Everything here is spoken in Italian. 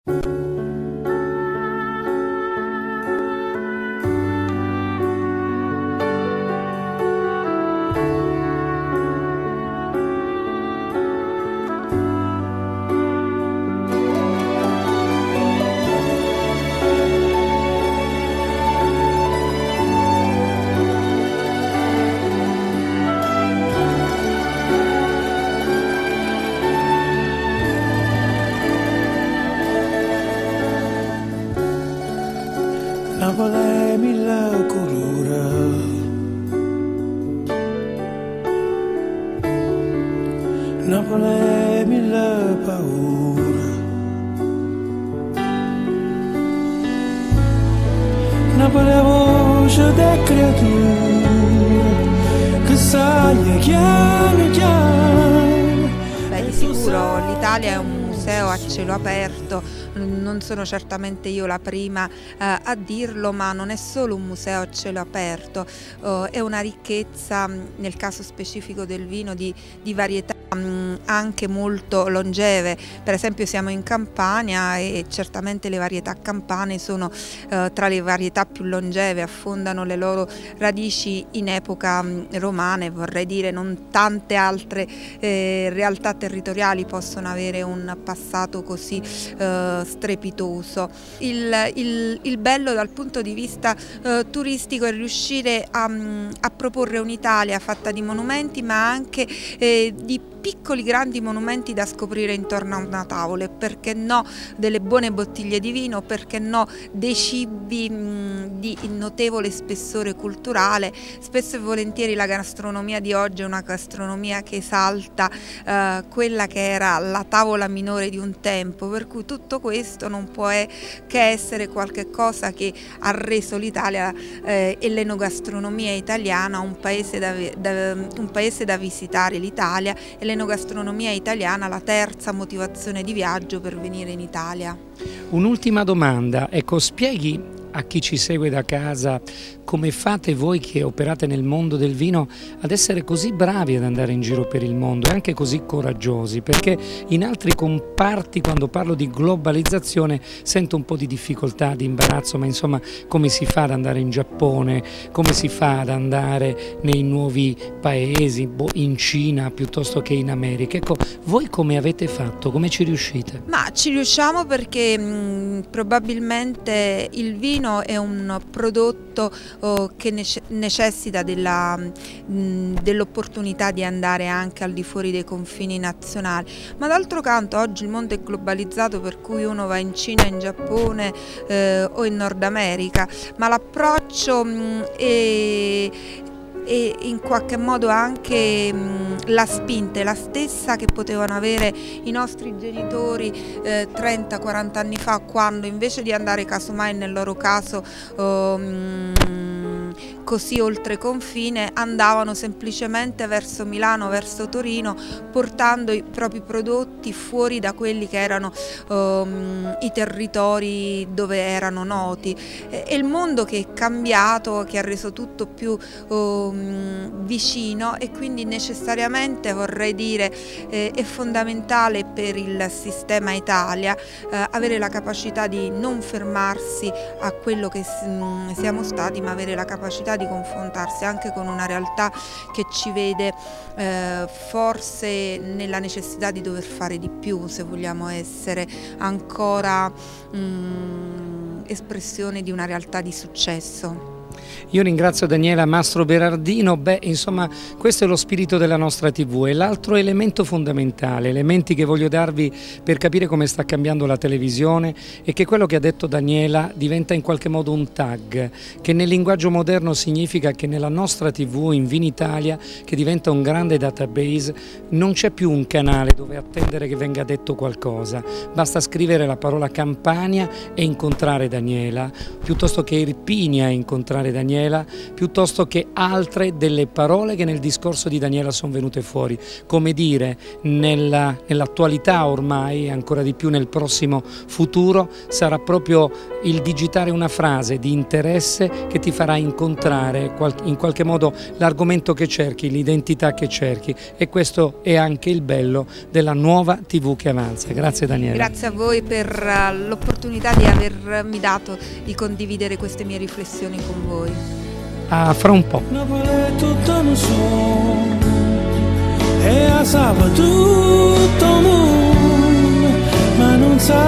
Napoli è mille colori, Napoli è mille paure, Napoli è voce delle creature che sai chiaro chiaro. Beh, di sicuro l'Italia è un museo a cielo aperto. Non sono certamente io la prima a dirlo, ma non è solo un museo a cielo aperto, è una ricchezza, nel caso specifico del vino, di varietà anche molto longeve. Per esempio siamo in Campania e certamente le varietà campane sono tra le varietà più longeve, affondano le loro radici in epoca romana e vorrei dire non tante altre realtà territoriali possono avere un passato così strepitoso. Il bello dal punto di vista turistico è riuscire a proporre un'Italia fatta di monumenti, ma anche di piccoli grandi monumenti da scoprire intorno a una tavola, e perché no delle buone bottiglie di vino, perché no dei cibi di notevole spessore culturale. Spesso e volentieri la gastronomia di oggi è una gastronomia che esalta quella che era la tavola minore di un tempo, per cui tutto questo non può che essere qualche cosa che ha reso l'Italia e l'enogastronomia italiana un paese da visitare. L'Italia e l'enogastronomia italiana la terza motivazione di viaggio per venire in Italia. Un'ultima domanda, ecco, spieghi a chi ci segue da casa come fate voi che operate nel mondo del vino ad essere così bravi ad andare in giro per il mondo e anche così coraggiosi, perché in altri comparti, quando parlo di globalizzazione, sento un po' di difficoltà, di imbarazzo, ma insomma come si fa ad andare in Giappone, come si fa ad andare nei nuovi paesi, in Cina piuttosto che in America? Ecco, voi come avete fatto, come ci riuscite? Ma ci riusciamo perché probabilmente il vino è un prodotto che necessita dell'opportunità di andare anche al di fuori dei confini nazionali, ma d'altro canto oggi il mondo è globalizzato, per cui uno va in Cina, in Giappone o in Nord America, ma l'approccio e in qualche modo anche la spinta è la stessa che potevano avere i nostri genitori 30-40 anni fa, quando invece di andare casomai nel loro caso così oltre confine andavano semplicemente verso Milano, verso Torino, portando i propri prodotti fuori da quelli che erano i territori dove erano noti. È il mondo che è cambiato, che ha reso tutto più vicino, e quindi necessariamente vorrei dire è fondamentale per il sistema Italia avere la capacità di non fermarsi a quello che siamo stati, ma avere la capacità di confrontarsi anche con una realtà che ci vede forse nella necessità di dover fare di più se vogliamo essere ancora espressione di una realtà di successo. Io ringrazio Daniela Mastro Berardino. Beh, insomma, questo è lo spirito della nostra TV, e l'altro elemento fondamentale, elementi che voglio darvi per capire come sta cambiando la televisione, è che quello che ha detto Daniela diventa in qualche modo un tag, che nel linguaggio moderno significa che nella nostra TV, in Vinitalia, che diventa un grande database, non c'è più un canale dove attendere che venga detto qualcosa, basta scrivere la parola Campania e incontrare Daniela, piuttosto che Irpinia e incontrare Daniela, Daniela, piuttosto che altre delle parole che nel discorso di Daniela sono venute fuori. Come dire, nell'attualità ormai, ancora di più nel prossimo futuro, sarà proprio il digitare una frase di interesse che ti farà incontrare in qualche modo l'argomento che cerchi, l'identità che cerchi, e questo è anche il bello della nuova TV che avanza. Grazie Daniela. Grazie a voi per l'opportunità di avermi dato di condividere queste mie riflessioni con voi. A fra un po'. E a sabato tutto mondo, ma non sa